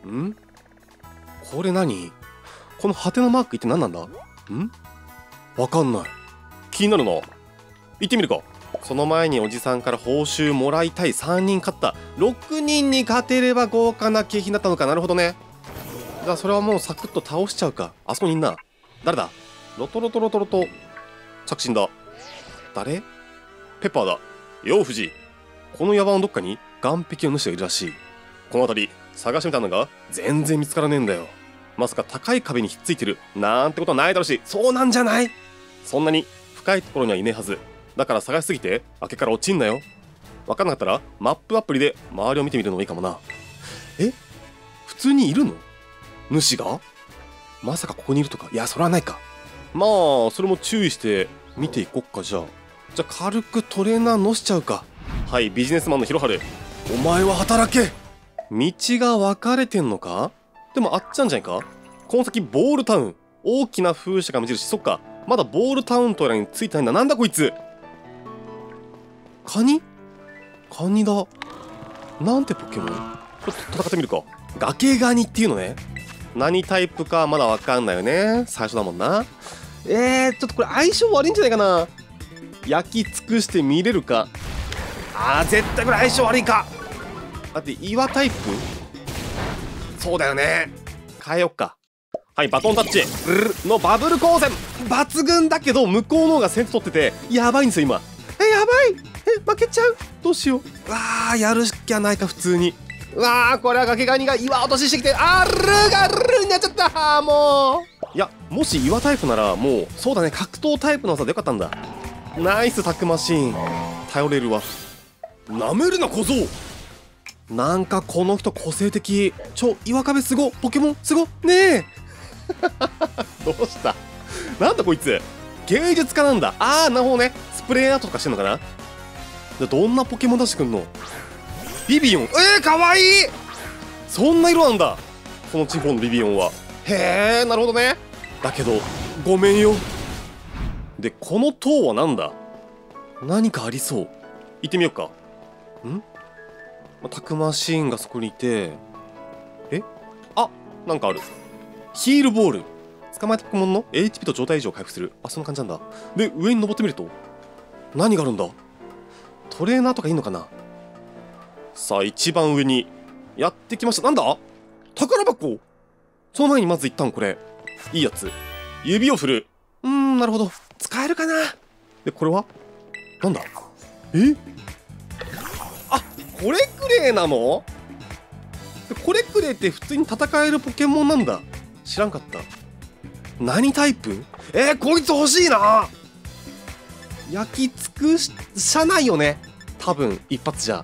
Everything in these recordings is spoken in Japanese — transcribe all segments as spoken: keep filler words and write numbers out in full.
んこれ何？このハテナマークって何なんだ？んわかんない。気になるな。行ってみるか。その前におじさんから報酬もらいたい。さんにん勝った。ろくにんに勝てれば豪華な景品だったのか。なるほどね。じゃあそれはもうサクッと倒しちゃうか。あそこにいんな。誰だ？ロトロトロトロと着信だ。誰？ペッパーだ。よう藤井。この山のどっかに岸壁の主がいるらしい。この辺り探してみたんだが全然見つからねえんだよ。まさか高い壁にひっついてるなんてことはないだろうし。そうなんじゃない？そんなに深いところにはいねえはずだから、探しすぎて崖から落ちんなよ。分かんなかったらマップアプリで周りを見てみるのもいいかもな。え、普通にいるの？主が？まさかここにいるとか？いや、それはないか。まあそれも注意して見ていこっか。じゃあじゃあ軽くトレーナー乗しちゃうか。はい、ビジネスマンのヒロハル、お前は働け。道が分かれてんのか？でもあっちなんじゃないか。この先ボールタウン、大きな風車が目印。そっか、まだボールタウンとやらについてないんだ。なんだこいつ。カニ？カニだ。なんてポケモン？ちょっと戦ってみるか。崖ガニっていうのね。何タイプかまだ分かんないよね、最初だもんな。えー、ちょっとこれ相性悪いんじゃないかな。焼き尽くして見れるか。あー、絶対これ相性悪いか。だって岩タイプ？そうだよね。変えよっか。はい、バトンタッチのバブル光線抜群だけど、向こうの方が先手取っててやばいんですよ今。え、やばい。え、負けちゃう。どうしよう。うわー、やるしかないか普通に。うわー、これは崖ガニが岩落とししてきて、あー、ルーがルーになっちゃった。あー、もう。いや、もし岩タイプならもうそうだね、格闘タイプの技でよかったんだ。ナイスタクマシーン、頼れるわ。なめるな小僧。なんかこの人個性的。ちょ、岩壁すご、ポケモンすごねえ。どうした？なんだこいつ、芸術家なんだ。あー、なるほどね。スプレーアートとかしてんのかな。どんなポケモン出してくんの？ビビオン。えー、かわいい。そんな色なんだこの地方のビビオンは。へえ、なるほどね。だけどごめんよ。で、この塔はなんだ？何かありそう。行ってみようか。ん？タクマシーンがそこにいて、え？あ、なんかある。ヒールボール。捕まえたポケモンの エイチピー と状態異常を回復する。あ、そんな感じなんだ。で、上に登ってみると何があるんだ？トレーナーとかいいのかな。さあ、一番上にやってきました。なんだ？宝箱。その前にまず一旦これいいやつ。指を振る。うーん、なるほど、使えるかな。で、これはなんだ？え？あ、これくれいなの？これくれいって普通に戦えるポケモンなんだ。知らんかった。何タイプ？えー、こいつ欲しいな。焼き尽くしゃないよね多分一発じゃ。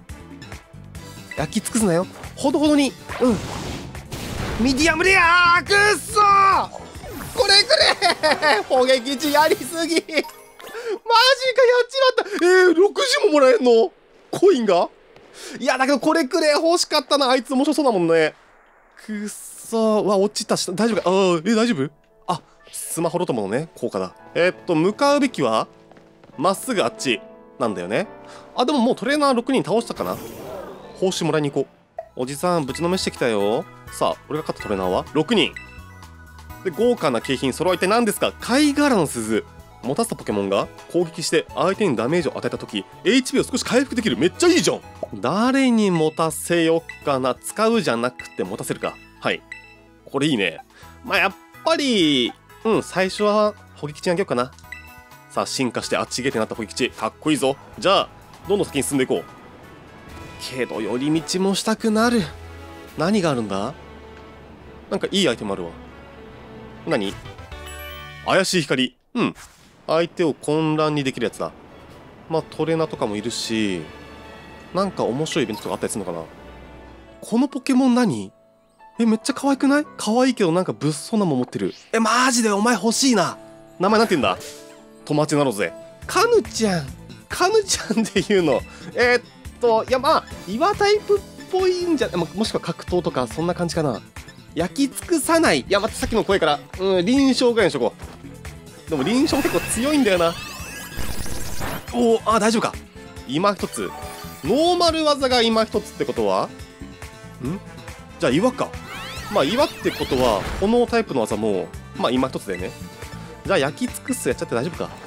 焼き尽くすなよ、ほどほどに。うん、ミディアムレアー。くっそー、これくれ。砲撃値やりすぎ。マジか、やっちまった。えー、ろくじゅうももらえんの？コインが。いやだけどこれくれ欲しかったな。あいつ面白そうだもんね。くっそー。わ、落ちたし。大丈夫か。あー、え、大丈夫？あ、スマホロトモのね効果だ。えー、っと向かうべきはまっすぐあっちなんだよね。あ、でももうトレーナーろくにん倒したかな。報酬もらいに行こう。おじさんぶちのめしてきたよ。さあ、俺が勝ったトレーナーはろくにんで、豪華な景品揃えて何ですか？貝殻の鈴。持たせたポケモンが攻撃して相手にダメージを与えた時 エイチピー を少し回復できる。めっちゃいいじゃん。誰に持たせよっかな。使うじゃなくて持たせるか。はい、これいいね。まあやっぱりうん最初はホギ吉にあげようかな。さあ、進化してあっちげってなったホギ吉かっこいいぞ。じゃあどんどん先に進んでいこう。けど寄り道もしたくなる。何があるんだ？なんかいいアイテムあるわ。何？怪しい光。うん、相手を混乱にできるやつだ。まあトレーナーとかもいるし、なんか面白いイベントとかあったりするのかな。このポケモン何？え、めっちゃ可愛くない？可愛いけどなんか物騒なもん持ってる。え、マジでお前欲しいな。名前なんて言うんだ？友達なのぜ。カヌちゃん。カヌちゃんっていうの。えー、っといや、まあ岩タイプっぽいんじゃ、もしくは格闘とかそんな感じかな。焼き尽くさない。いや、待って、さっきの声からうん臨床ぐらいにしとこう。でも臨床結構強いんだよな。おお、あ、大丈夫か。今一つノーマル技が今一つってことはんじゃあ岩か。まあ岩ってことは炎タイプの技もまあ今一つでね。じゃあ焼き尽くすやっちゃって大丈夫か。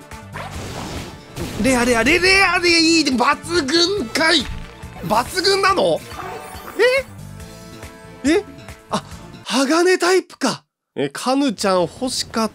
レアレアレレアでいいで抜群かい。抜群なの？ええあ、鋼タイプか。え、カヌちゃん欲しかった。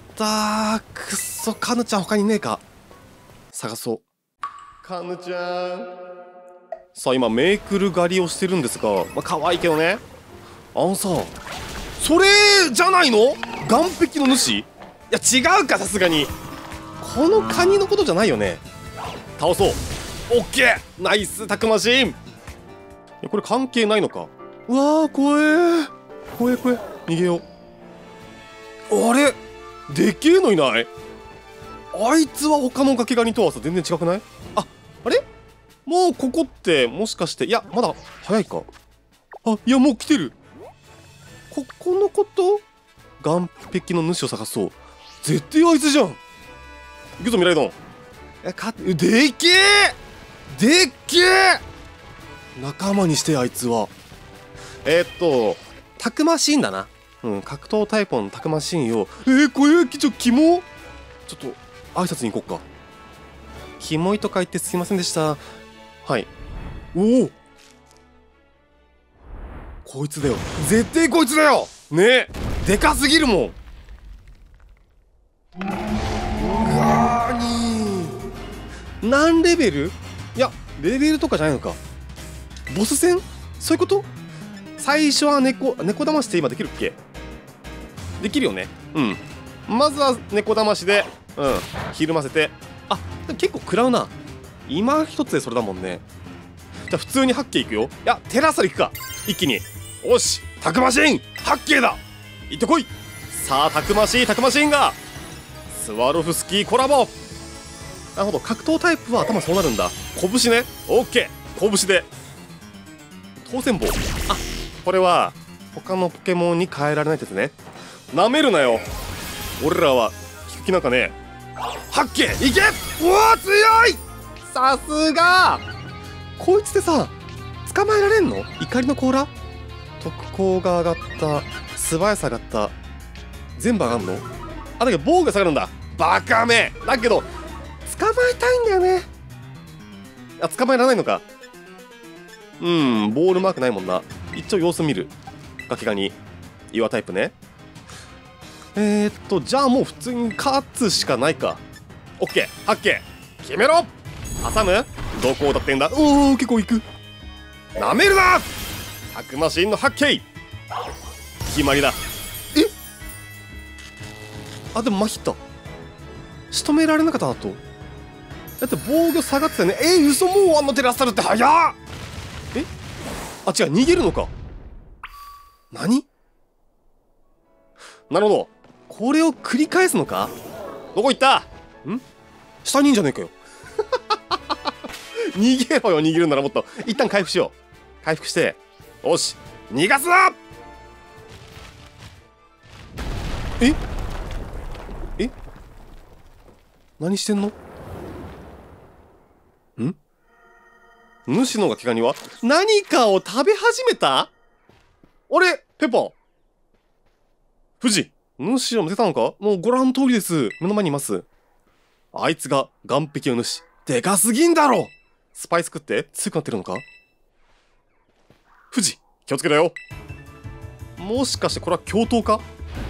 くっそ、カヌちゃん他にねえか。探そう。カヌちゃん。さあ今メークル狩りをしてるんですが、まあ可愛いけどね。あのさ、それじゃないの？岸壁の主？いや違うか、さすがに。このカニのことじゃないよね。倒そう。オッケー、ナイスたくましいん。いやこれ関係ないのか。うわー怖え怖え怖え、逃げよう。あれでけえのいない？あいつは他の崖ガニとはさ全然違くない？あ、あれもうここってもしかして、いやまだ早いか。あ、いやもう来てる。ここのこと？岸壁の主を探そう。絶対あいつじゃん。行くぞミライドン。えかでっけえでっけえ仲間にしてあいつは。えー、っとたくましいんだな。うん、格闘タイプのたくましいを。えー、これちょキモ。ちょっと挨拶に行こっか。キモいとか言ってすいませんでした。はい。おお、こいつだよ、絶対こいつだよねえ。でかすぎるもん。うわーにー何レベル？いやレベルとかじゃないのか。ボス戦？そういうこと？最初は猫猫だましって今できるっけ？できるよね。うん、まずは猫だましでうんひるませて。あ、でも結構食らうな。今一つでそれだもんね。じゃあ普通に八景いくよ。いやテラスタルいくか一気に。おし、たくましん八景だ、行ってこい。さあたくましいたくましんがスワロフスキーコラボ。なるほど、格闘タイプは頭そうなるんだ。拳ね。オッケー、拳で当選棒。あ、これは他のポケモンに変えられないですね。なめるなよ、俺らは聞く気なんかねえ。八景いけ。うわ強い。さすが。こいつでさ捕まえられんの？怒りの甲羅、特攻が上がった、素早さ上がった、全部上がんの？あ、だけど防具が下がるんだ。バカめ。だけど捕まえたいんだよね。あ、捕まえられないのか。うん、ボールマークないもんな。一応様子見る。ガキガニ岩タイプね。えー、っとじゃあもう普通に勝つしかないか。オッケー、八景決めろ。挟む？どこだってんだ。おお結構いく。なめるな。たくましいんの八景決まりだ。え、あでもまひった。仕留められなかったなと。だって防御下がってたよね。えー、嘘、もうあんのテラスタルって早っ。え、あ違う、逃げるのか。何？なるほど、これを繰り返すのか。どこ行った？ん下にいんじゃねえかよ逃げろよ、逃げるならもっと。一旦回復しよう。回復して、よし逃がすな。ええ、何してんの？ん主のガキガニは何かを食べ始めた？あれペパ富士、主を見せたのか。もうご覧の通りです。目の前にいます。あいつが岸壁の主。でかすぎんだろ。スパイス食って強くなってるのか。富士気をつけろよ。もしかしてこれは共闘か。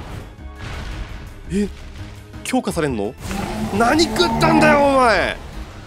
え、強化されんの？何食ったんだよお前。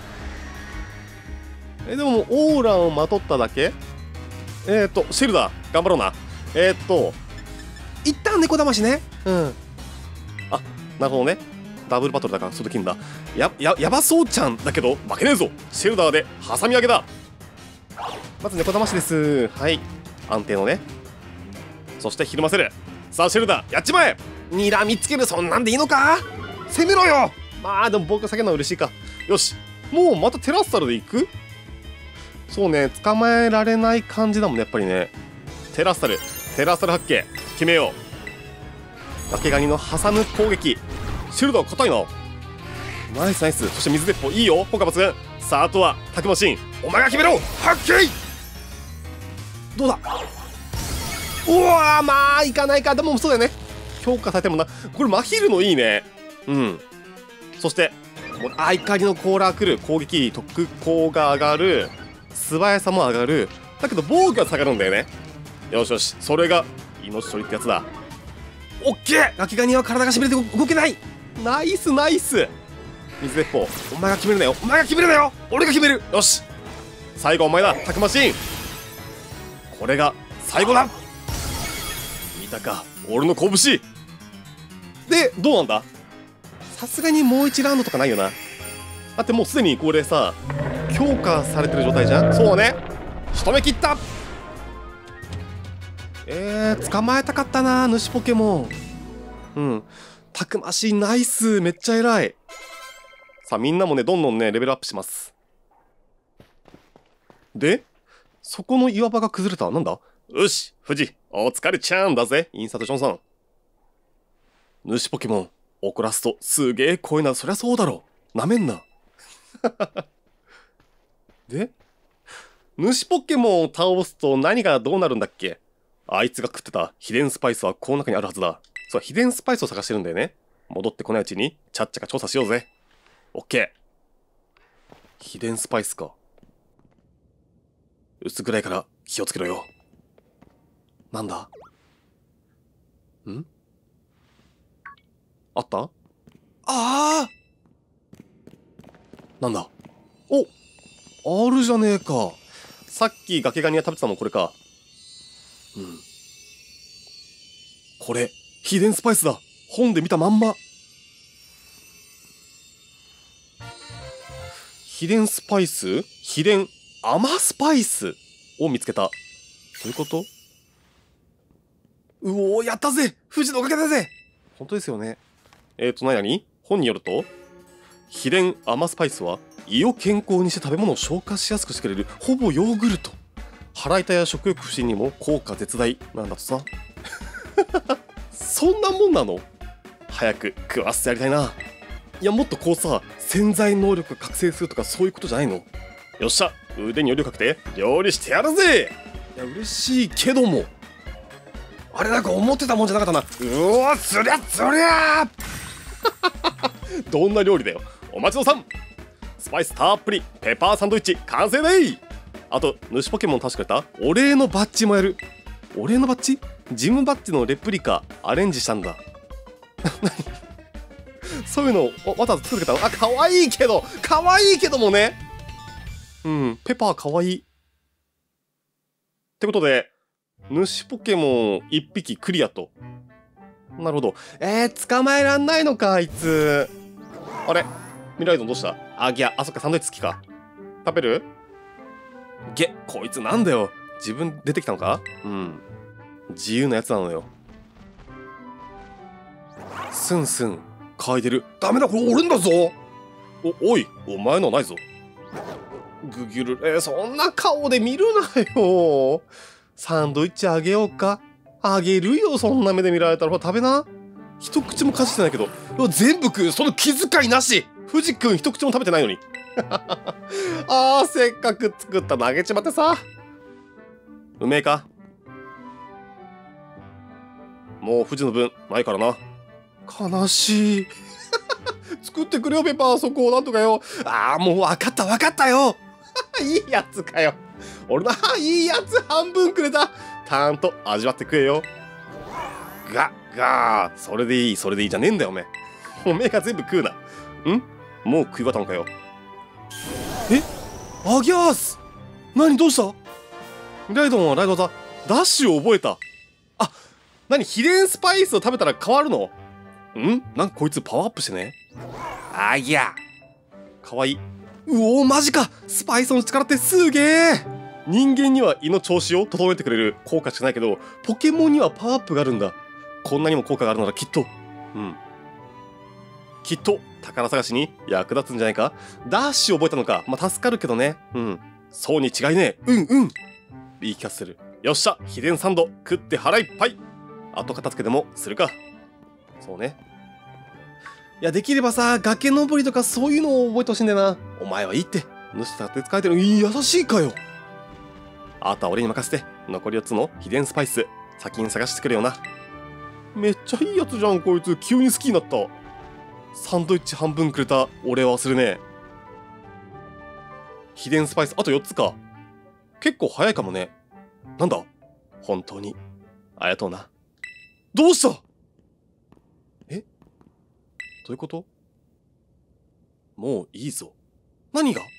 えでもオーラをまとっただけ。えっとシェルダー頑張ろうな。えっと一旦猫だましね。うん、あ、なるほどね。ダブルバトルだからそれできんだ。やややばそうちゃんだけど負けねえぞ。シェルダーで挟み上げだ。まず猫だましです。はい、安定のね。そしてひるませる。さあシェルダーやっちまえ。にらみつける。そんなんでいいのか。攻めろよ。まあでも僕が下げるのは嬉しいか。よし、もうまたテラスタルで行く。そうね、捕まえられない感じだもんねやっぱりね。テラスタルテラスタル八景決めよう。ガケガニの挟む攻撃。シェルダー硬いな。ナイスナイス。そして水鉄砲いいよ、効果抜群。さああとはタクマシン、お前が決めろ。八景どうだ。 うわー、まあいかないか。でもそうだよね、評価されてもな。これマヒルのいいね。うん。そしてもうあ怒りのコーラー来る。攻撃特攻が上がる、素早さも上がる。だけど防御は下がるんだよね。よしよし、それが命取りってやつだ。オッケー。ガキガニは体がしびれて動けない。ナイスナイス。水鉄砲、お前が決めるなよ。お前が決めるなよ。俺が決める。よし、最後お前だ、タクマシン。これが最後だ。見たか、俺の拳で。どうなんだ。さすがにもういちラウンドとかないよな。だってもうすでにこれさ強化されてる状態じゃん。そうね、仕留めきった。えー、捕まえたかったな、主ポケモン。うん、たくましい、ナイス、めっちゃ偉い。さあみんなもねどんどんねレベルアップします。でそこの岩場が崩れた。なんだ。よし、富士お疲れちゃんだぜ、インサートジョンさん。主ポケモン怒らすとすげえ声な。そりゃそうだろ、なめんな。で主ポケモンを倒すと何がどうなるんだっけ。あいつが食ってた秘伝スパイスはこの中にあるはずだ。そう、秘伝スパイスを探してるんだよね。戻ってこないうちにちゃっちゃか調査しようぜ。オッケー。秘伝スパイスか。薄暗いから気をつけろよ。なんだ。んあった。ああ、なんだ。お、あるじゃねえか。さっきガケガニが食べてたのこれか。うん、これ秘伝スパイスだ。本で見たまんま。秘伝スパイス、秘伝甘スパイスを見つけた。どういうこと。うおー、やったぜ、富士のおかげだぜ。本当ですよね。えーと何々本によると、秘伝甘スパイスは胃を健康にして食べ物を消化しやすくしてくれるほぼヨーグルト。腹痛や食欲不振にも効果絶大なんだとさ。そんなもんなの。早く食わせてやりたいな。いやもっとこうさ、潜在能力が覚醒するとかそういうことじゃないの。よっしゃ、腕によりをかけて料理してやるぜ。いや嬉しいけども、あれなんか思ってたもんじゃなかったな。うわ、そりゃそりゃ。どんな料理だよ。お待ちどさん。スパイスたっぷりペッパーサンドイッチ完成でい。あと主ポケモン確かれたお礼のバッジもやる。お礼のバッジ、ジムバッジのレプリカアレンジしたんだ。そういうのをわざわざ作ってくれたの。あ、かわいいけど、かわいいけどもね。うん、ペパーかわいい。ってことで主ポケモンいっぴきクリアと。なるほど。えー、捕まえらんないのかあいつ。あれミライドンどうした。あ、いや、あそっか、サンドイッチ好きか。食べる。げ、こいつなんだよ、自分出てきたのか。うん、自由なやつなのよ。スンスン嗅いでる。ダメだ、これ俺んだぞ。お、おい、お前のはないぞ。グギュル、えー、そんな顔で見るなよ。サンドイッチあげようか。あげるよ、そんな目で見られたら。ほら食べな。一口もかじってないけど全部食う。その気遣いなし。富士くん一口も食べてないのに。あー、せっかく作ったのあげちまってさ。うめえか。もう富士の分ないからな。悲しい。作ってくれよペパー、そこをなんとかよ。ああ、もう分かった分かったよ。いいやつかよ。俺のいいやつ半分くれた。ちゃんと味わって食えよ。ガッガー、それでいいそれでいいじゃねえんだよおめえ。おめえが全部食うな。ん、もう食い終わったのかよ。え、あぎゃーす。何どうした。ライドンはライドだ。ダッシュを覚えた。あ、何秘伝スパイスを食べたら変わるの。ん、なんかこいつパワーアップしてね。あいや、かわいい。うおー、マジか。スパイスの力ってすげえ。人間には胃の調子を整えてくれる効果しかないけど、ポケモンにはパワーアップがあるんだ。こんなにも効果があるならきっと、うん、きっと宝探しに役立つんじゃないか。ダッシュ覚えたのか。まあ助かるけどね。うん、そうに違いねえ。うんうん、言い聞かせる。よっしゃ、秘伝サンド食って腹いっぱい。後片付けでもするか。そうね。いや、できればさ、崖登りとかそういうのを覚えてほしいんだよな。お前はいいって。主さって使えてる。いい、優しいかよ。あとは俺に任せて。残りよっつの秘伝スパイス先に探してくれよな。めっちゃいいやつじゃんこいつ。急に好きになった。サンドイッチ半分くれた俺は忘れねえ。秘伝スパイスあとよっつか。結構早いかもね。なんだ本当にありがとうな。どうした。えどういうこと。もういいぞ。何が。ん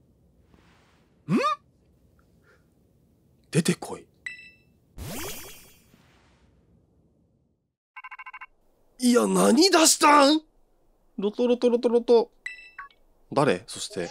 出てこい。いや、何出したん。ロトロトロトロト。誰。そして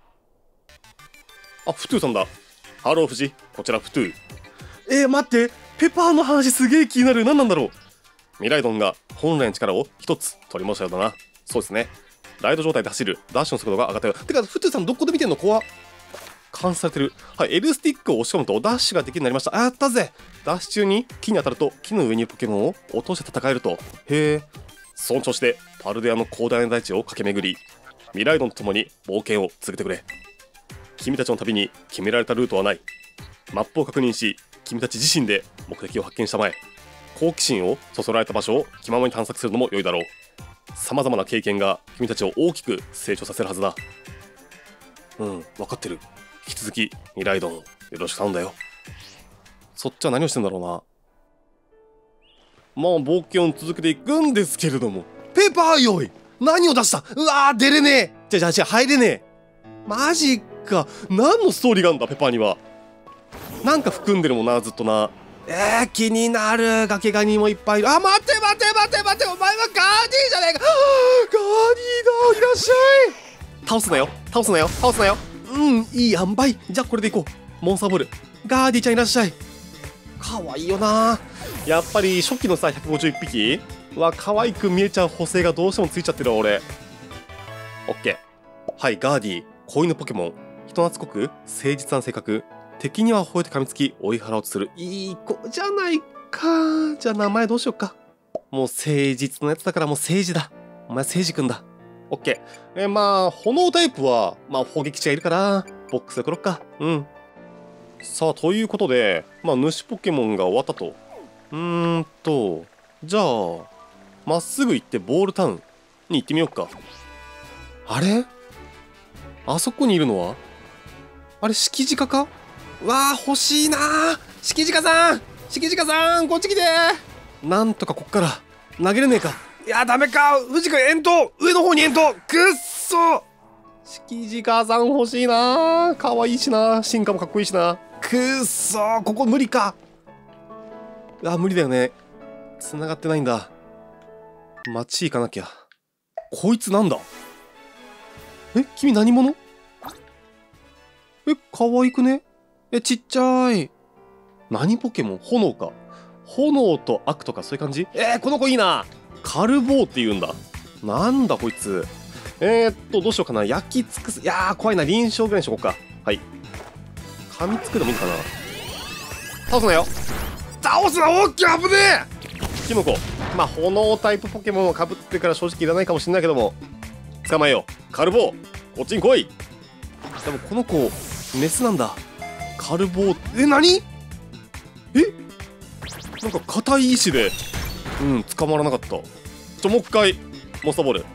あ、フトゥーさんだ。ハローフジ、こちらフトゥー。えー、待って、ペパーの話すげえ気になる。何なんだろう。ミライドンが本来の力を一つ取り戻したようだな。そうですね。ライド状態で走るダッシュの速度が上がったよ。てかフトゥーさんどこで見てんの。怖っ。監視されてる。はい、L スティックを押し込むとダッシュができるようになりました。あ、やったぜ。ダッシュ中に木に当たると木の上にいるポケモンを落として戦えると。へえ。その調子でパルデアの広大な大地を駆け巡り、ミライドンと共に冒険を続けてくれ。君たちの旅に決められたルートはない。マップを確認し、君たち自身で目的を発見したまえ。好奇心をそそられた場所を気ままに探索するのも良いだろう。さまざまな経験が君たちを大きく成長させるはずだ。うん、分かってる。引き続きミライドンよろしく頼んだよ。そっちは何をしてんだろうな。まあ冒険を続けていくんですけれども。ペーパーよい。何を出した。うわー出れねえ。じゃじゃじゃ入れねえ。マジか。何のストーリーがあるんだペパーには。なんか含んでるもんなずっとな。えー、気になる。崖ガニもいっぱいいる。あ、待て待て待て待て。お前はガーディーじゃねえか。ガーディーだ。いらっしゃい。倒すなよ倒すなよ倒すなよ。うん、いい塩梅。じゃあこれでいこう。モンスターボール。ガーディちゃんいらっしゃい。かわいいよな。やっぱり初期のさひゃくごじゅういっぴきは可愛く見えちゃう補正がどうしてもついちゃってるわ俺。オッケー。はい、ガーディ子犬ポケモン。人懐っこく誠実な性格。敵には吠えて噛みつき追い払おうとするいい子じゃないか。じゃあ名前どうしよっか。もう誠実のやつだからもう誠治だ。お前誠治くんだ。オッケー。えー、まあ炎タイプはまあ砲撃値がいるからボックスで来ろっか。うん。さあということでまあ主ポケモンが終わったと。うーんとじゃあまっすぐ行ってボールタウンに行ってみようか。あれあそこにいるのはあれ敷地下か。わあ欲しいなー。敷地下さん敷地下さんこっち来て。なんとかこっから投げれねえか。いやダメか。藤君遠投。上の方に遠投。くっそ。敷地下さん欲しいなー。かわいいしな。進化もかっこいいしな。くっそーここ無理か。あ無理だよね。繋がってないんだ。町行かなきゃ。こいつなんだ。え君何者。え可愛くね。えちっちゃい。何ポケモン。炎か。炎と悪とかそういう感じ。えー、この子いいな。カルボーって言うんだ。なんだこいつ。えー、っとどうしようかな。焼き尽くす。いやー怖いな。臨床ぐらいにしとこうか。はい。噛みつくのもいいかな。倒すなよ倒すな。おっきい危ねえ。キノコ。まあ炎タイプポケモンをかぶってから正直いらないかもしれないけども捕まえよう。カルボーこっちに来い。でもこの子メスなんだ。カルボーえ何えなんか硬い石でうん捕まらなかった。ちょもう一回モンスターボール。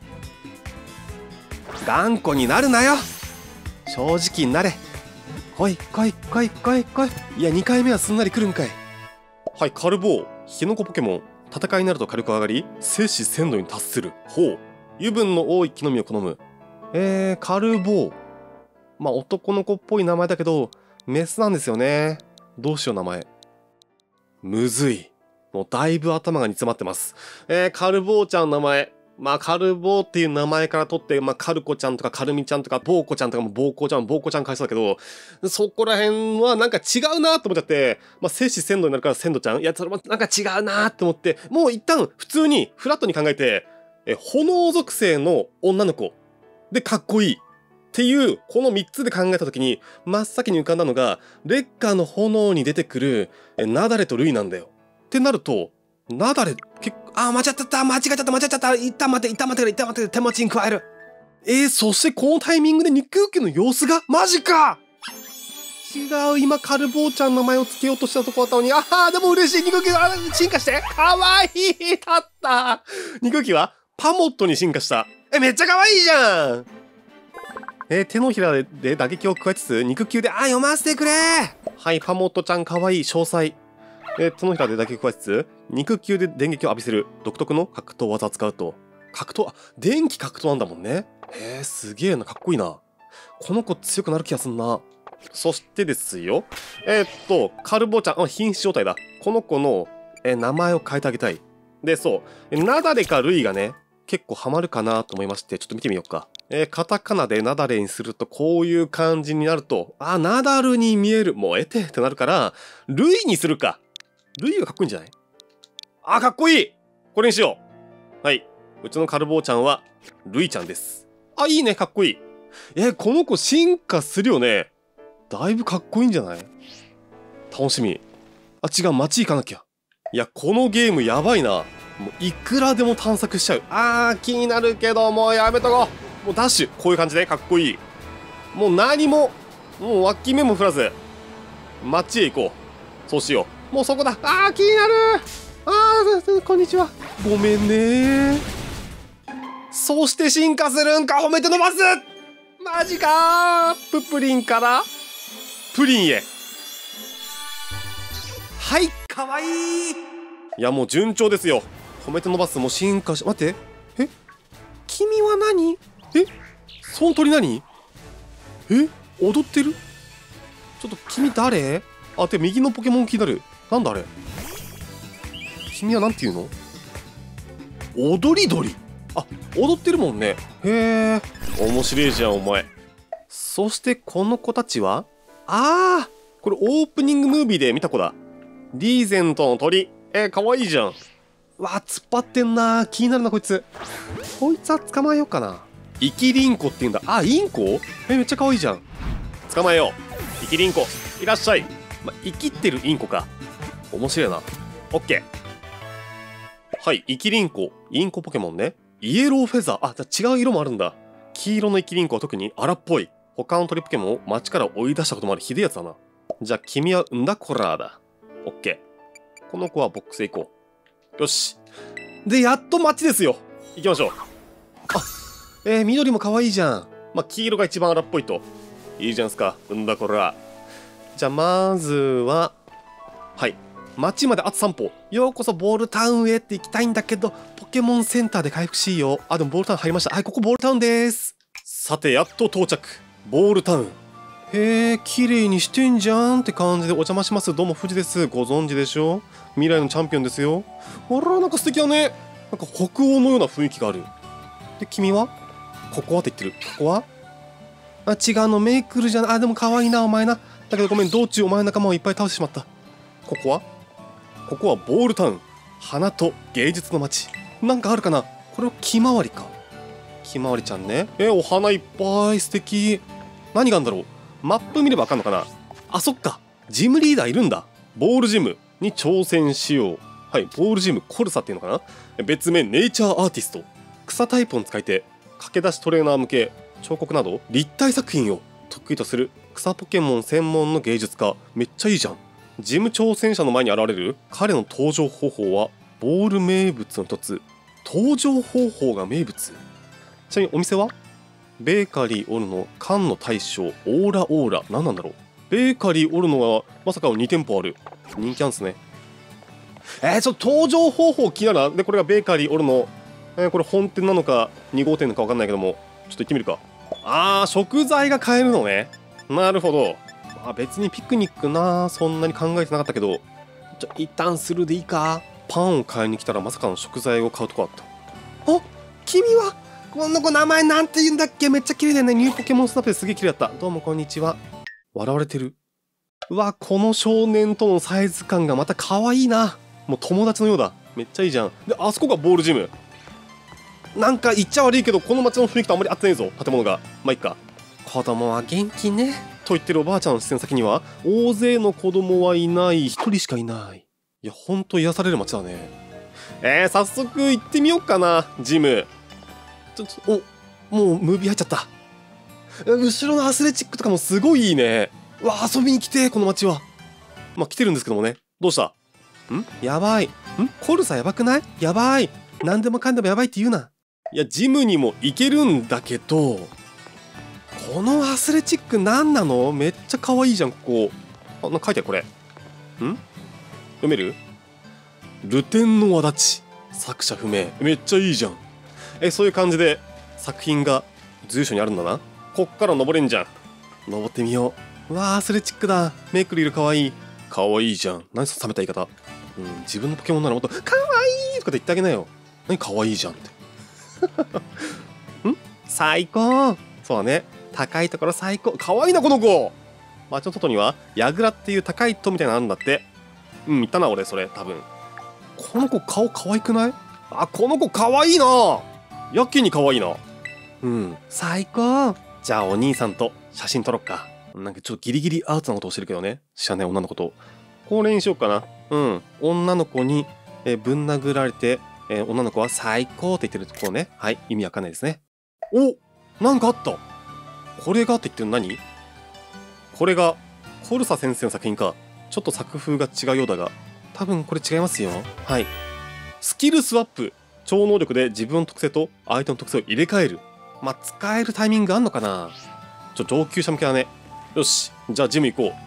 頑固になるなよ。正直になれ。来い来い来い来い来い。いやにかいめはすんなり来るんかい。はいカルボーヒノコポケモン。戦いになると火力上がり生死鮮度に達する。ほう油分の多い木の実を好む。えー、カルボーまあ男の子っぽい名前だけどメスなんですよね。どうしよう名前。むずい。もうだいぶ頭が煮詰まってます。えー、カルボーちゃんの名前。まあカルボーっていう名前から取って、まあカルコちゃんとかカルミちゃんとかボーコちゃんとかもボーコちゃん、ボーコちゃん返そうだけど、そこら辺はなんか違うなと思っちゃって、まあ生死鮮度になるから鮮度ちゃん。いや、それもなんか違うなと思って、もう一旦普通にフラットに考えて、え、炎属性の女の子でかっこいい。っていうこのみっつで考えた時に真っ先に浮かんだのがレッカーの炎に出てくるナダレとルイなんだよ。ってなるとナダレ結構あ間違っちゃった間違っちゃった間違っちゃった一旦待て一旦待て一旦待て手持ちに加える。えー、そしてこのタイミングで肉受けの様子がマジか。 違う、今カルボーちゃんの名前を付けようとしたとこだったのに。ああ、でも嬉しい。肉球が進化してかわいい。たった肉球はパモットに進化した。え、めっちゃかわいいじゃん。えー、手のひらで打撃を加えつつ肉球で、あ、読ませてくれ。はい、パモットちゃんかわいい。詳細。えー、手のひらで打撃を加えつつ肉球で電撃を浴びせる独特の格闘技を使うと。格闘、あ、電気格闘なんだもんね。へえ、すげえな。かっこいいな。この子強くなる気がすんな。そしてですよ。えー、っと、カルボちゃん、あ、瀕死状態だ。この子の、えー、名前を変えてあげたい。で、そう。ナダレかルイがね、結構ハマるかなと思いまして、ちょっと見てみようか。えー、カタカナでナダレにするとこういう感じになると、あ、ナダルに見える。もうえてってなるから、ルイにするか。ルイがかっこいいんじゃない？あ、かっこいい！これにしよう。はい。うちのカルボーちゃんは、ルイちゃんです。あ、いいね、かっこいい。えー、この子進化するよね。だいぶかっこいいんじゃない？楽しみ。あ、違う、街行かなきゃ。いや、このゲームやばいな。もういくらでも探索しちゃう。あー、気になるけど、もうやめとこう。もうダッシュ。こういう感じでかっこいい。もう何も、もう脇目も振らず、街へ行こう。そうしよう。もうそこだ。あー、気になる。あー、こんにちは。ごめんね。そして進化するんか、褒めて伸ばす。マジかー。ププリンからプリンへ。はい、かわいい。いや、もう順調ですよ。褒めて伸ばすも進化し、待って。え、君は何？え、その鳥何？え、踊ってる？ちょっと君誰？あ、で、右のポケモン気になる。なんだあれ。君はなんていうの？踊り鳥。あ、踊ってるもんね。へえ、面白いじゃんお前。そしてこの子たちは、ああ、これオープニングムービーで見た子だ。リーゼントの鳥。えー、かわいいじゃん。わあ、突っ張ってんな。気になるなこいつ。こいつは捕まえようかな。イキリンコって言うんだ。あ、インコ？え、めっちゃかわいいじゃん。捕まえよう。イキリンコいらっしゃい。ま、生きってるインコか。面白いな。オッケー。はい、イキリンコ、インコポケモンね。イエローフェザー。あ、じゃあ違う色もあるんだ。黄色のイキリンコは特に荒っぽい。他の鳥ポケモンを街から追い出したこともあるひでえやつだな。じゃあ君はんだこらーだ。オッケー。この子はボックスへ行こう。よし。で、やっと街ですよ。行きましょう。あ、えー、緑も可愛いじゃん。まあ、黄色が一番荒っぽいと。いいじゃんすか。んだこら。じゃあまずは、はい。街まであとさん歩。ようこそボールタウンへって行きたいんだけど、ポケモンセンターで回復しいよ。あ、でもボールタウン入りました。はい、ここボールタウンです。さて、やっと到着。ボールタウン。へえ、綺麗にしてんじゃんって感じでお邪魔します。どうも、富士です。ご存知でしょ？未来のチャンピオンですよ。あら、なんか素敵だね。なんか北欧のような雰囲気がある。で、君は？ここはって言ってる。ここは？あ、違うの、メイクルじゃない。あ、でも可愛いな、お前な。だけどごめん、道中お前の仲間をいっぱい倒してしまった。ここは？ここはボールタウン。花と芸術の街。なんかあるかな？これはひまわりか。ひまわりちゃんね。え、お花いっぱい。素敵。何があるんだろう。マップ見ればわかんのかな。あ、そっか。ジムリーダーいるんだ。ボールジムに挑戦しよう。はい、ボールジムコルサっていうのかな。別名ネイチャーアーティスト。草タイプを使いて駆け出しトレーナー向け彫刻など立体作品を得意とする草ポケモン専門の芸術家。めっちゃいいじゃん。ジム挑戦者の前に現れる彼の登場方法はボール名物の一つ。登場方法が名物。ちなみにお店はベーカリーオルノ缶の大将オーラオーラ。何なんだろう。ベーカリーオルノはまさかのに店舗ある。人気あんすね。えー、ちょっと登場方法気になるな。でこれがベーカリーオルノ、えー、これ本店なのかに号店なのか分かんないけども、ちょっと行ってみるか。あー、食材が買えるのね。なるほど。あ、別にピクニックな、そんなに考えてなかったけど、ちょ一旦スルーでいいか。パンを買いに来たらまさかの食材を買うとこあった。あ、君はこの子名前なんて言うんだっけ。めっちゃ綺麗だよね。ニューポケモンスナップですげえ綺麗だった。どうもこんにちは。笑われてる。うわ、この少年とのサイズ感がまた可愛いな。もう友達のようだ。めっちゃいいじゃん。で、あそこがボールジム。なんか言っちゃ悪いけどこの街の雰囲気とあんまり合ってないぞ、建物が。まあいっか。子供は元気ねと言ってるおばあちゃんの視線先には大勢の子供はいない。一人しかいない。いや、ほんと癒される街だね。えー、早速行ってみようかな。ジムちょっと、お、もうムービー入っちゃった。後ろのアスレチックとかもすごいいいね。 うわ遊びに来てこの町は。まあ来てるんですけどもね。どうした？んやばい。んコルサやばくない？やばい。何でもかんでもやばいって言うな。いやジムにも行けるんだけど、このアスレチック何なの？めっちゃ可愛いじゃんここ。あなんか書いてあるこれ。ん読める？ルテンの輪立ち、作者不明。めっちゃいいじゃん。えそういう感じで作品が随所にあるんだな。こっから登れんじゃん。登ってみよう。うわーアスレチックだ。メイクリルかわいい。かわいいじゃん。何その冷めた言い方。うん、自分のポケモンならもっとかわいいとかって言ってあげなよ。何かわいいじゃんってん最高。そうだね、高いところ最高。かわいいなこの子。街の外にはヤグラっていう高い塔みたいなのあるんだって。うん言ったな俺それ多分。この子顔可愛くない？あこの子可愛いな。やけに可愛いな。うん最高。じゃあお兄さんと写真撮ろっか。なんかちょっとギリギリアーツなことをしてるけどね、知らない女の子と。これにしようかな。うん女の子に、えー、ぶん殴られて、えー、女の子は最高って言ってるところね。はい意味わかんないですね。おなんかあった。これがって言ってるの何？これがコルサ先生の作品か。ちょっと作風が違うようだが多分これ違いますよ。はいスキルスワップ。超能力で自分の特性と相手の特性を入れ替える。まあ使えるタイミングあんのかな。ちょ上級者向けだね。よしじゃあジム行こ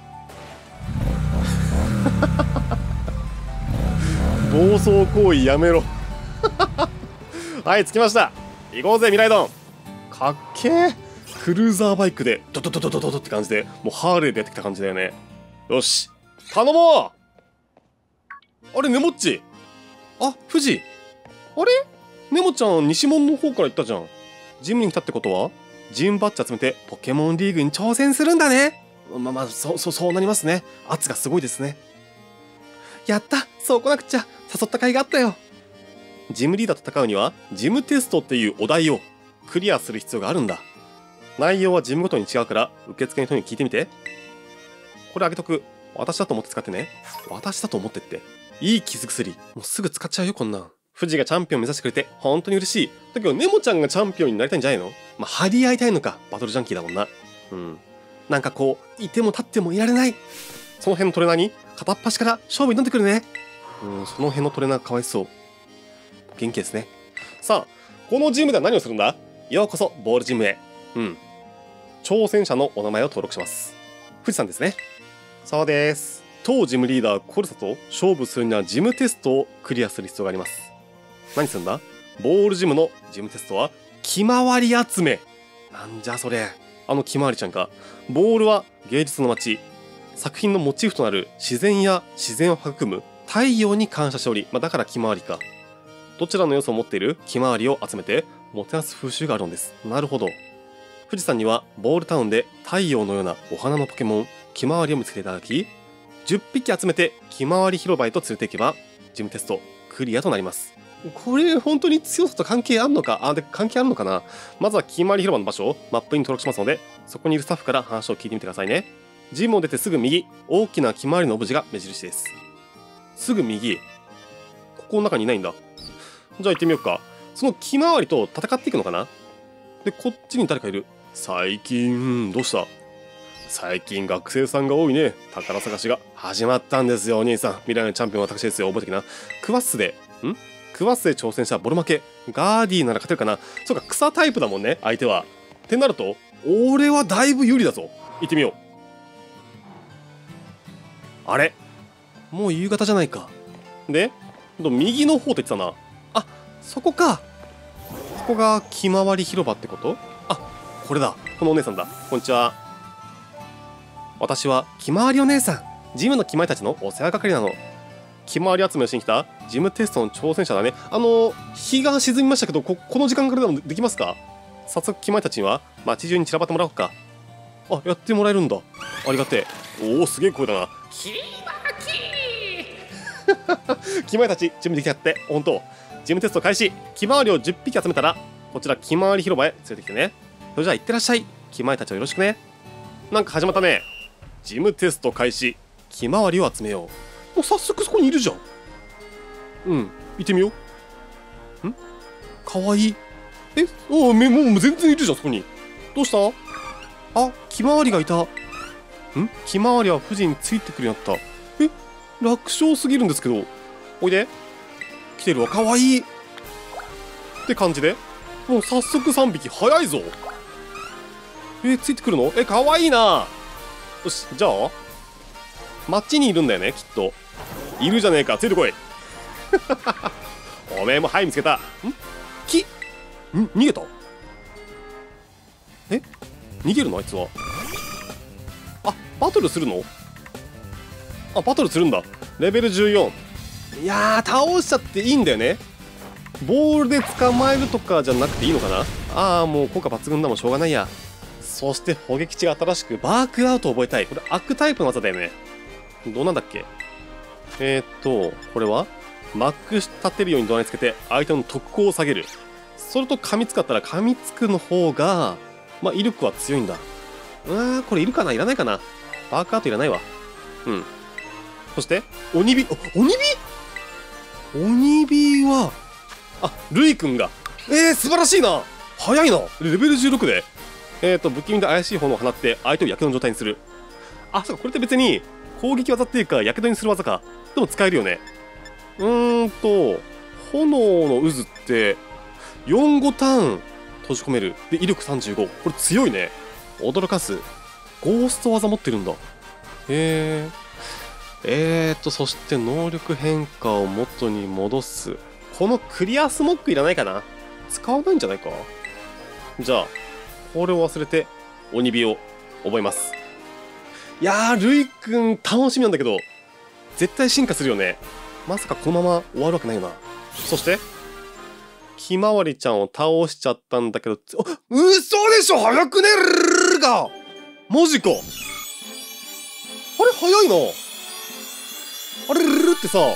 う暴走行為やめろはい着きました。行こうぜミライドン。かっけー。クルーザーバイクでドドドドドドドって感じでもうハーレーでやってきた感じだよね。よし頼もう。あれネモッチ。あ富士。あれネモちゃん西門の方から行ったじゃん。ジムに来たってことはジムバッジ集めてポケモンリーグに挑戦するんだね。まあまあそそそうなりますね。圧がすごいですね。やったそう来なくちゃ。誘った甲斐があったよ。ジムリーダーと戦うにはジムテストっていうお題をクリアする必要があるんだ。内容はジムごとに違うから受付の人に聞いてみて。これあげとく。私だと思って使ってね。私だと思ってっていい傷薬。もうすぐ使っちゃうよこんなん。富士がチャンピオン目指してくれて本当に嬉しい。だけどネモちゃんがチャンピオンになりたいんじゃないの？まあ張り合いたいのか。バトルジャンキーだもんな。うんなんかこういても立ってもいられない。その辺のトレーナーに片っ端から勝負に挑んでくるね。うんその辺のトレーナーかわいそう。元気ですね。さあこのジムでは何をするんだ？ようこそボールジムへ。うん挑戦者のお名前を登録します。富士さんですね。そうです。当ジムリーダーコルサと勝負するにはジムテストをクリアする必要があります。何するんだ？ボールジムのジムテストはひまわり集め。なんじゃそれ。あのひまわりちゃんか。ボールは芸術の街。作品のモチーフとなる自然や自然を育む太陽に感謝しており、まあ、だからひまわりか。どちらの要素を持っているひまわりを集めてもてなす風習があるのです。なるほど。富士山にはボールタウンで太陽のようなお花のポケモンひまわりを見つけていただき、じゅっぴき集めてひまわり広場へと連れて行けばジムテストクリアとなります。これ本当に強さと関係あんのか。あで関係あるのかな。まずはひまわり広場の場所をマップに登録しますので、そこにいるスタッフから話を聞いてみてくださいね。ジムを出てすぐ右、大きなひまわりのオブジェが目印です。すぐ右。ここの中にいないんだ。じゃあ行ってみようか。そのひまわりと戦っていくのかな。でこっちに誰かいる。最近どうした。最近学生さんが多いね。宝探しが始まったんですよお兄さん。未来のチャンピオンは私ですよ。覚えてきな。クワッスでんクワッスで挑戦したボロ負け。ガーディなら勝てるかな。そうか草タイプだもんね相手は。ってなると俺はだいぶ有利だぞ。行ってみよう。あれもう夕方じゃないか。で右の方って言ってたな。あそこか。ここがひまわり広場ってこと。あこれだ。このお姉さんだ。こんにちは。私はひまわりお姉さん。ジムのキマイたちのお世話係なの。ひまわり集めをしに来たジムテストの挑戦者だね。あの日が沈みましたけど こ, この時間からでもできますか。早速キマイたちには街中に散らばってもらおうか。あやってもらえるんだ。ありがてえ。おおすげえ声だな。キマキキマイたち準備できたって。本当ジムテスト開始。ひまわりをじゅっぴき集めたらこちらひまわり広場へ連れてきてね。それじゃあ行ってらっしゃい。ひまわりたちをよろしくね。なんか始まったね。ジムテスト開始。ひまわりを集めよう。もう早速そこにいるじゃん。うん行ってみよう。んかわいい。えおおもう全然いるじゃんそこに。どうした。あひまわりがいた。 んひまわりは富士についてくるようになった。え楽勝すぎるんですけど。おいで。来てるわ。かわいいって感じで、もう早速さんびき。早いぞ。えついてくるの？えかわいいな。よし、じゃあ街にいるんだよね、きっと。いるじゃねえか、ついてこい。おめえも、はい、見つけた。ん木ん逃げた。え逃げるのあいつは。あバトルするの。あバトルするんだ。レベルじゅうよん。いやー倒しちゃっていいんだよね。ボールで捕まえるとかじゃなくていいのかな。ああもう効果抜群だもん、しょうがないや。そして砲撃値が新しくバークアウトを覚えたい。これ悪タイプの技だよね。どうなんだっけ。えー、っとこれはマックス立てるようにドラにつけて相手の特攻を下げる。それと噛みつかったら噛みつくの方がまあ威力は強いんだ。うわーこれいるかな、いらないかな。バークアウトいらないわ。うん。そして鬼火。鬼火鬼火はあルイ君がえー、素晴らしいな。早いな。レベルじゅうろくでえーと不気味で怪しい炎を放って相手をやけどの状態にする。あそうか、これって別に攻撃技っていうかやけどにする技か。でも使えるよね。うーんと炎の渦ってよん、ごターン閉じ込める。で威力さんじゅうご。これ強いね。驚かす。ゴースト技持ってるんだ。へえ。えーとそして能力変化を元に戻す。このクリアスモックいらないかな。使わないんじゃないか。じゃあこれを忘れて鬼火を覚えます。いやールイくん楽しみなんだけど絶対進化するよね。まさかこのまま終わるわけないよな。そしてひまわりちゃんを倒しちゃったんだけど、あ嘘でしょ。早くねるがマジか。あれ早いな。あれルルルってさ、わー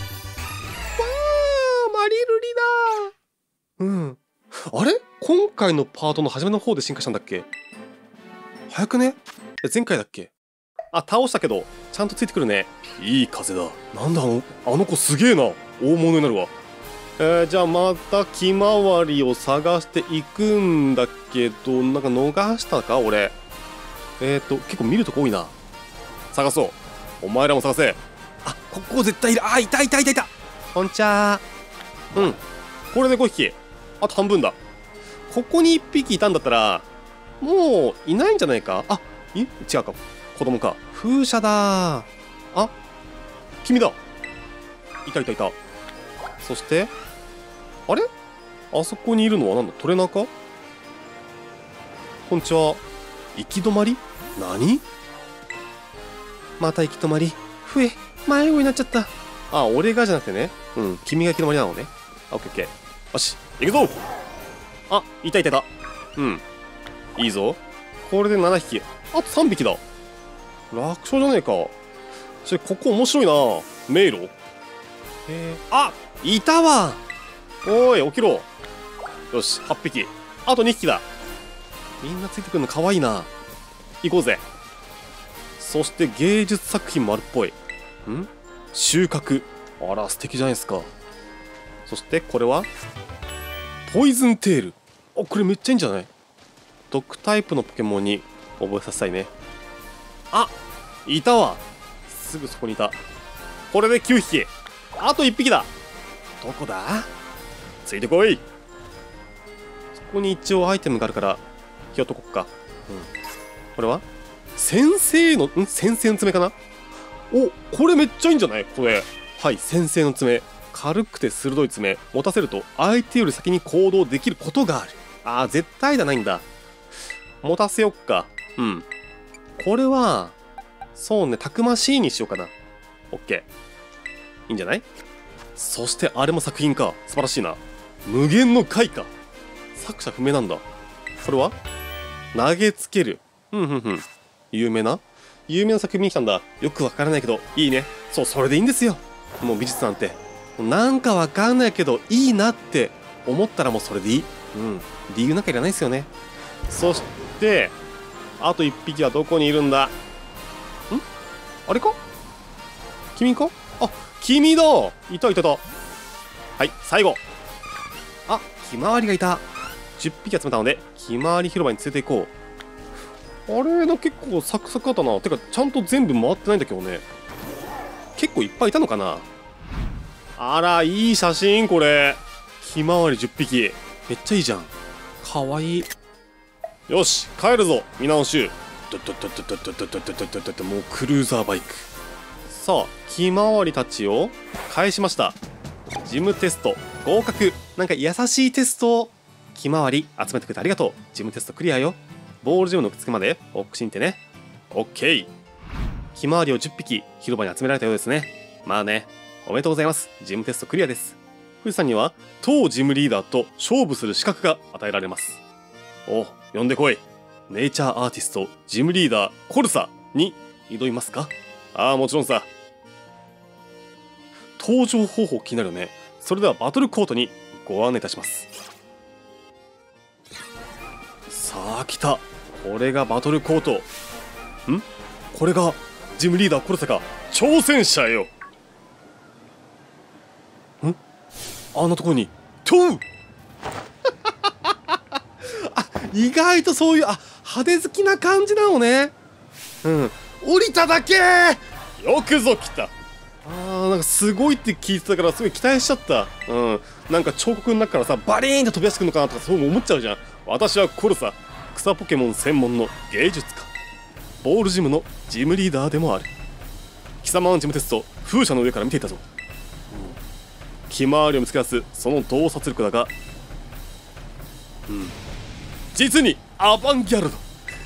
マリルリだ。うんあれ今回のパートの初めの方で進化したんだっけ。早くね。前回だっけ。あ倒したけどちゃんとついてくるね。いい風だ。なんだあのあの子すげえな。大物になるわ。えー、じゃあまたひまわりを探していくんだけど、なんか逃したか俺。えっ、ー、と結構見るとこ多いな。探そう。お前らも探せ。あここ絶対いる。あいたいたいたいた。こんちゃー。うんこれでごひき。あと半分だ。ここにいっぴきいたんだったらもういないんじゃないか。あい違うか、子供か。風車だー。あ君だ。いたいたいた。そしてあれあそこにいるのはなんだ、トレーナーか。こんにちは。行き止まり。何また行き止まり。ふえ迷子になっちゃった。あ俺がじゃなくてね。うん君が行き止まりなのね。オッケーオッケー。よし行くぞ。あいたいたいた。うんいいぞ。これでななひき。あとさんびきだ。楽勝じゃねえか。それここ面白いな。迷路。へえあいたわ。おい起きろ。よしはっぴき。あとにひきだ。みんなついてくるのかわいいな。行こうぜ。そして芸術作品もあるっぽい。ん収穫。あら素敵じゃないですか。そしてこれはポイズンテール。あこれめっちゃいいんじゃない。毒タイプのポケモンに覚えさせたいね。あいたわ。すぐそこにいた。これできゅうひき。あといっぴきだ。どこだ。ついてこい。そこに一応アイテムがあるから拾っとこっか。うんこれは先生のん先生の爪かな。おこれめっちゃいいんじゃないこれ。はい先生の爪。軽くて鋭い爪。持たせると相手より先に行動できることがある。あー絶対じゃないんだ。持たせよっか。うんこれはそうねたくましいにしようかな。オッケーいいんじゃない。そしてあれも作品か。素晴らしいな。無限の貝か。作者不明なんだ。それは投げつける。ふんふんふん有名な有名な作品見に来たんだ。よくわからないけどいいね。そうそれでいいんですよ。もう美術なんてなんかわかんないけどいいなって思ったらもうそれでいい。うん理由なんかいらないですよね。そしてあといっぴきはどこにいるんだ。んあれか君か。あ君だ。いたいたいた。はい最後。あひまわりがいた。じゅっぴき集めたのでひまわり広場に連れて行こあれの結構サクサクだったな。てかちゃんと全部回ってないんだけどね。結構いっぱいいたのかな。あらいい写真これ。ひまわりじゅっぴきめっちゃいいじゃん。かわいい。よし帰るぞみなの衆。ドドドドドドドドドドドド。もうクルーザーバイク。さあひまわりたちを返しました。事務テスト合格。なんか優しいテスト。ひまわり集めてくれてありがとう。事務テストクリアよ。ボールジムのくっつけまでオックシンってね。オッケー。ひまわりをじゅっぴき広場に集められたようですね。まあね、おめでとうございます。事務テストクリアです。富士山には当事務リーダーと勝負する資格が与えられます。お、呼んでこい。ネイチャーアーティスト事務リーダーコルサに挑みますか。ああもちろんさ。登場方法気になるよね。それではバトルコートにご案内いたします。さあ来た。これがバトルコート。んこれがジムリーダーコルサか。挑戦者よ。んあんなところにトウあ、意外とそういうあ派手好きな感じなのね。うん降りただけ。よくぞ来た。あーなんかすごいって聞いてたからすごい期待しちゃった。うんなんか彫刻の中からさバリーンと飛び出してくるのかなとかそう思っちゃうじゃん。私はコルサ、草ポケモン専門の芸術家、ボールジムのジムリーダーでもある。貴様のジムテスト風車の上から見ていたぞ。ひまわりを見つけ出すその洞察力だが、うん実にアバンギャルド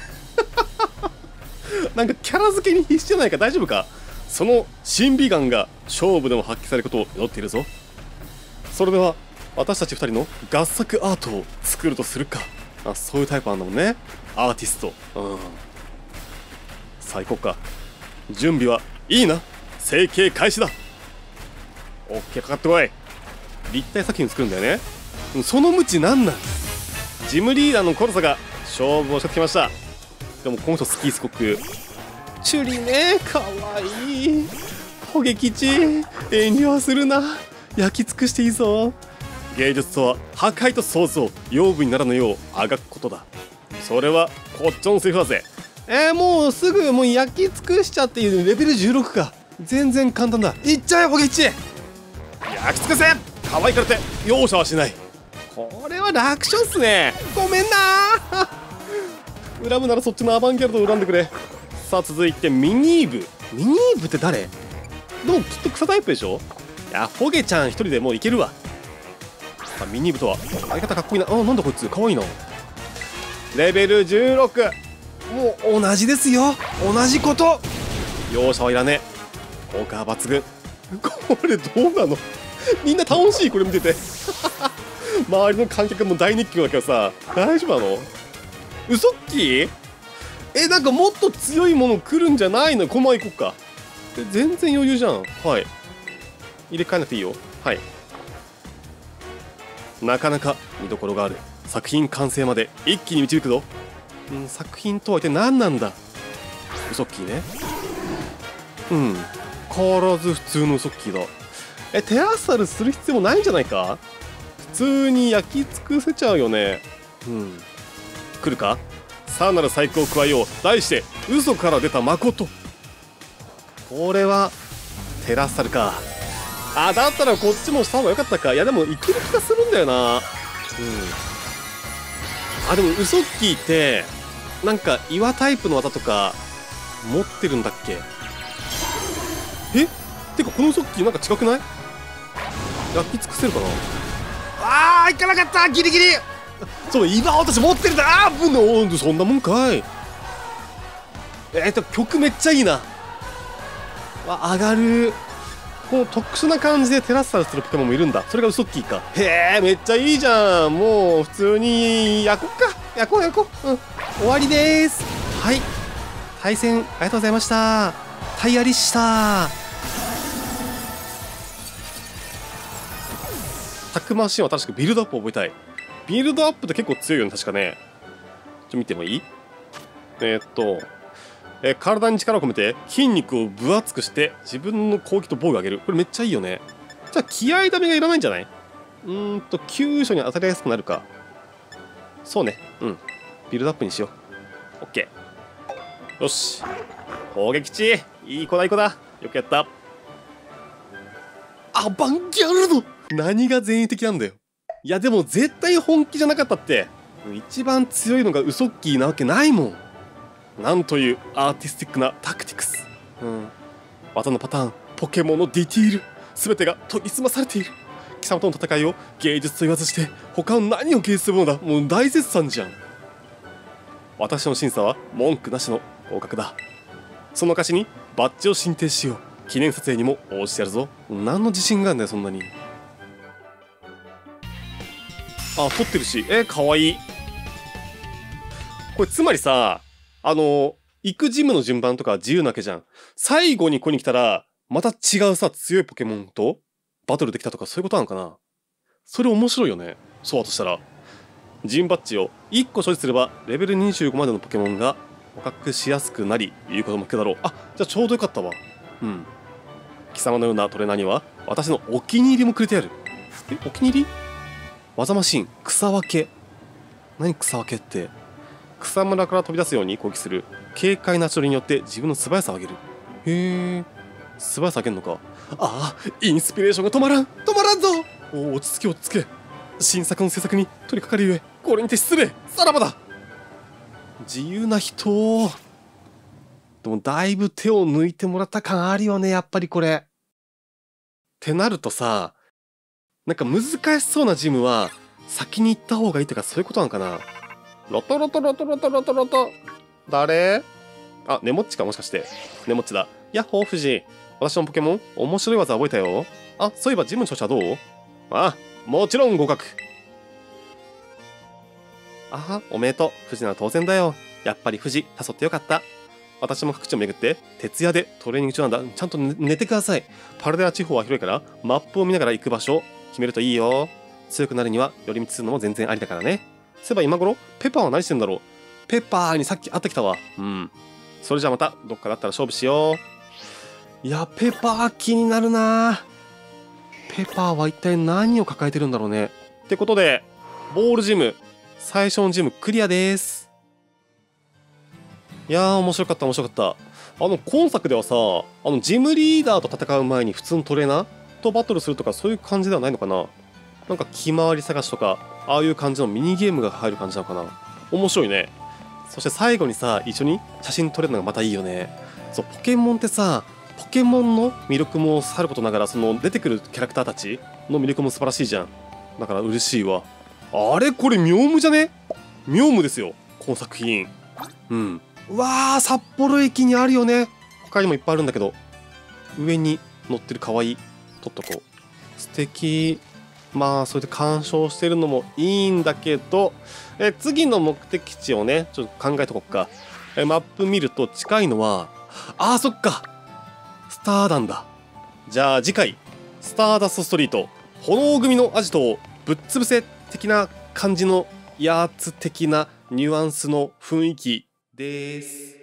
なんかキャラ付けに必死じゃないか。大丈夫か。その審美眼が勝負でも発揮されることを祈っているぞ。それでは私たちふたりの合作アートを作るとするか。あ、そういうタイプなんだもんね、アーティスト。うんさあ行こうか。準備はいいな。成形開始だ。オッケーかかってこい。立体作品作るんだよね。その無知なんなん。ジムリーダーのコルサが勝負をしてきました。でもこの人好きすごく。チュリねかわいい。ホゲ吉遠慮はするな。焼き尽くしていいぞ。芸術とは破壊と創造、養分にならぬようあがくことだ。それはこっちのセリフだぜ。えー、もうすぐもう焼き尽くしちゃっている。レベルじゅうろくか。全然簡単だ。いっちゃえホゲ吉。焼き尽くせ。可愛いからって容赦はしない。これは楽勝っすね。ごめんな恨むならそっちのアバンギャルドを恨んでくれ。さあ続いてミニーブ。ミニーブって誰。でもきっと草タイプでしょ。いやホゲちゃん一人でもういけるわ。さあミニーブとは相方かっこいいな。あなんだこいつかわいいな。レベルじゅうろく。もう同じですよ。同じこと。容赦はいらねえ。効果は抜群。これどうなのみんな楽しいこれ見てて周りの観客も大熱狂だけどさ大丈夫なの。ウソッキーえなんかもっと強いもの来るんじゃないの。このまま行こっか。全然余裕じゃん。はい入れ替えなくていいよ。はいなかなか見どころがある。作品完成まで一気に導くぞ。ん作品とは一体何なんだ。ウソッキーね。うん変わらず普通のウソッキーだ。えテラサルする必要もないんじゃないか。普通に焼き尽くせちゃうよね。うん来るか。さらなる細工を加えよう。題して嘘から出た誠。これはテラサルか。あだったらこっちもした方が良かったか。いやでもいける気がするんだよな。うんあでもウソッキーってなんか岩タイプの技とか持ってるんだっけ。えてかこのウソッキーなんか違くない。焼き尽くせるかな。あーいかなかったギリギリ。そう今私持ってるんだ。あーぶんのそんなもんかい。えー、っと曲めっちゃいいな。わ上がる。この特殊な感じでテラッサルするポケモンもいるんだ。それがウソッキーか。へえめっちゃいいじゃん。もう普通に焼こっか。焼こう焼こう。うん終わりです。はい対戦ありがとうございました。タイヤリした。タクマシンは確かビルドアップを覚えたい。ビルドアップって結構強いよね確かね。ちょっと見てもいい。えー、っとえー、体に力を込めて筋肉を分厚くして自分の攻撃と防御を上げる。これめっちゃいいよね。じゃあ気合ダメがいらないんじゃない。うーんと急所に当たりやすくなるか。そうねうんビルドアップにしよう。 OK。 よし、攻撃値いい子だいい子だ、よくやった。アバンギャルド、何が善意的なんだよ。いやでも絶対本気じゃなかったって。一番強いのがウソッキーなわけないもん。なんというアーティスティックなタクティクス。うん、技のパターン、ポケモンのディティール、全てが研ぎ澄まされている。貴様との戦いを芸術と言わずして他の何を芸術するものだ。もう大絶賛じゃん。私の審査は文句なしの合格だ。その証にバッジを進呈しよう。記念撮影にも応じてやるぞ。何の自信があるんだよそんなに。あ、撮ってるし、えー、かわいい。これつまりさ、あの行くジムの順番とか自由なわけじゃん。最後にここに来たらまた違うさ強いポケモンとバトルできたとか、そういうことなのかな。それ面白いよね。そうだとしたらジムバッジをいっこ所持すればレベルにじゅうごまでのポケモンが捕獲しやすくなり、いうことも聞くだろう。あ、じゃあちょうどよかったわ。うん、貴様のようなトレーナーには私のお気に入りもくれてやる。え、お気に入り？技マシン草分け。何草分けって？草むらから飛び出すように攻撃する軽快な処理によって自分の素早さを上げる。へえ、素早さ上げるのか。ああ、インスピレーションが止まらん止まらんぞ。おお、落ち着け落ち着け。新作の制作に取り掛かるゆえこれにて失礼。さらばだ。自由な人。でもだいぶ手を抜いてもらった感あるよね、やっぱりこれ。ってなるとさ、なんか難しそうなジムは先に行った方がいいとか、そういうことなのかな。ロトロトロトロトロトロト。誰？あ、ネモッチか、もしかして。ネモッチだ。ヤッホー富士。私のポケモン面白い技覚えたよ。あ、そういえばジムの調子はどう？あ、もちろん合格。あ、おめでとう。富士なら当然だよ。やっぱり富士誘ってよかった。私も各地を巡って徹夜でトレーニング中なんだ。ちゃんと寝てください。パルデア地方は広いからマップを見ながら行く場所を決めるといいよ。強くなるには寄り道するのも全然ありだからね。そういえば今頃ペッパーは何してんだろう。ペッパーにさっき会ってきたわ。うん、それじゃあまたどっかだったら勝負しよう。いや、ペッパー気になるな。ペッパーは一体何を抱えてるんだろうね。ってことでボールジム最初のジムクリアです。いやー、面白かった面白かった。あの今作ではさ、あのジムリーダーと戦う前に普通のトレーナーとバトルするとか、そういう感じではないのかな。なんか気回り探しとか、ああいう感じのミニゲームが入る感じなのかな。面白いね。そして最後にさ、一緒に写真撮れるのがまたいいよね。そう、ポケモンってさ、ポケモンの魅力もさることながら、その出てくるキャラクターたちの魅力も素晴らしいじゃん。だから嬉しいわ。あれこれミョウムじゃね？ミョウムですよ、この作品。うん。うわー、札幌駅にあるよね。他にもいっぱいあるんだけど、上に乗ってる可愛い。撮っとこう。素敵。まあそれで鑑賞してるのもいいんだけど、え次の目的地をねちょっと考えとこっか。えマップ見ると近いのは、あーそっか、スターダンだ。じゃあ次回スターダストストリート炎組のアジトをぶっ潰せ的な感じのやつ的なニュアンスの雰囲気です。